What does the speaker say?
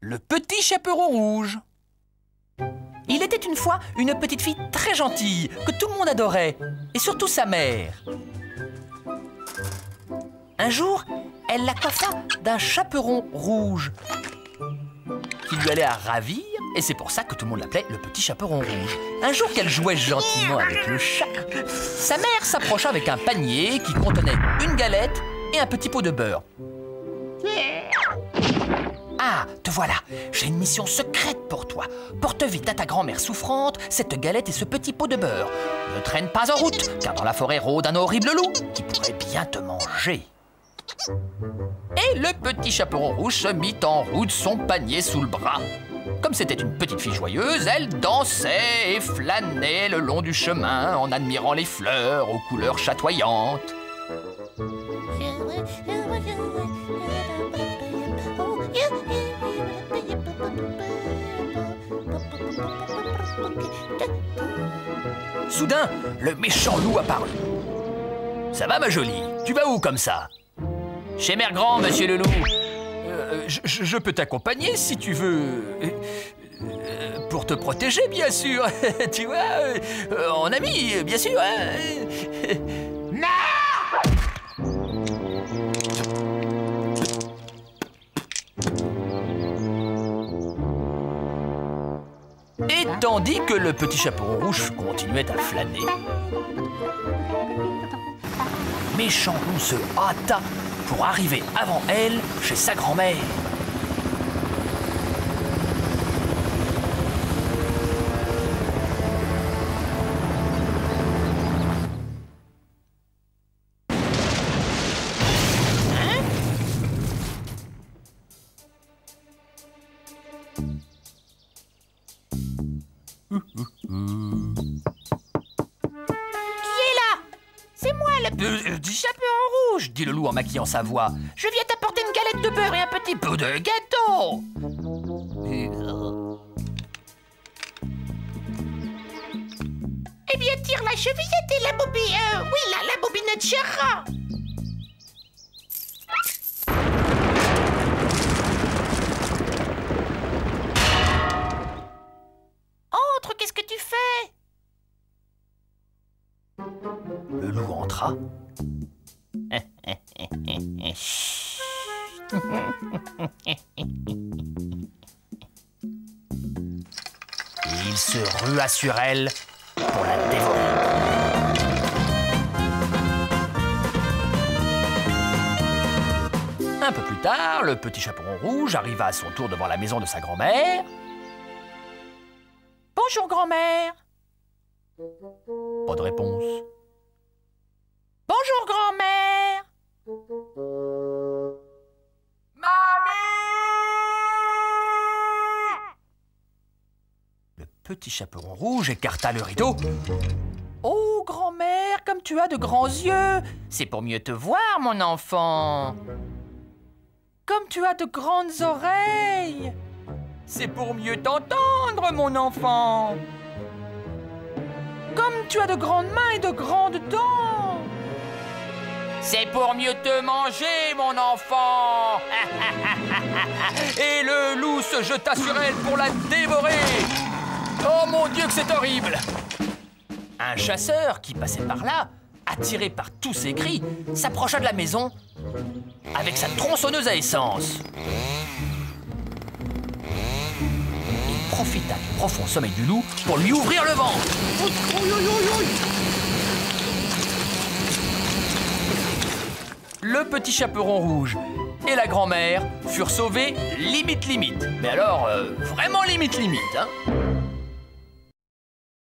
Le petit chaperon rouge. Il était une fois une petite fille très gentille que tout le monde adorait, et surtout sa mère. Un jour, elle la coiffa d'un chaperon rouge qui lui allait à ravir, et c'est pour ça que tout le monde l'appelait le petit chaperon rouge. Un jour qu'elle jouait gentiment avec le chat, sa mère s'approcha avec un panier qui contenait une galette et un petit pot de beurre. Ah, te voilà, j'ai une mission secrète pour toi. Porte vite à ta grand-mère souffrante cette galette et ce petit pot de beurre. Ne traîne pas en route, car dans la forêt rôde un horrible loup qui pourrait bien te manger. Et le petit chaperon rouge se mit en route, son panier sous le bras. Comme c'était une petite fille joyeuse, elle dansait et flânait le long du chemin en admirant les fleurs aux couleurs chatoyantes. Soudain, le méchant loup apparut. « Ça va, ma jolie? Tu vas où comme ça ?»« Chez Mère Grand, monsieur le loup. » Je peux t'accompagner si tu veux. Pour te protéger, bien sûr. Tu vois, en ami, bien sûr. Non! Et tandis que le petit chaperon rouge continuait à flâner, méchant loup se hâta pour arriver avant elle chez sa grand-mère. Petit chaperon rouge, dit le loup en maquillant sa voix. Je viens t'apporter une galette de beurre et un petit peu de gâteau. Eh bien, tire la chevillette et la bobine. Oui, la bobinette chère. Entre, qu'est-ce que tu fais? Le loup entra. Et il se rua sur elle pour la dévorer. Un peu plus tard, le petit chaperon rouge arriva à son tour devant la maison de sa grand-mère. « Bonjour, grand-mère !» Pas de réponse. « Bonjour, grand-mère !» Le petit chaperon rouge écarta le rideau. « Oh, grand-mère, comme tu as de grands yeux! C'est pour mieux te voir, mon enfant! Comme tu as de grandes oreilles! C'est pour mieux t'entendre, mon enfant! Comme tu as de grandes mains et de grandes dents! C'est pour mieux te manger, mon enfant! » Et le loup se jeta sur elle pour la dévorer. Oh mon Dieu, que c'est horrible! Un chasseur qui passait par là, attiré par tous ces cris, s'approcha de la maison avec sa tronçonneuse à essence. Il profita du profond sommeil du loup pour lui ouvrir le ventre. Le petit chaperon rouge et la grand-mère furent sauvés limite. Mais alors, vraiment limite, hein.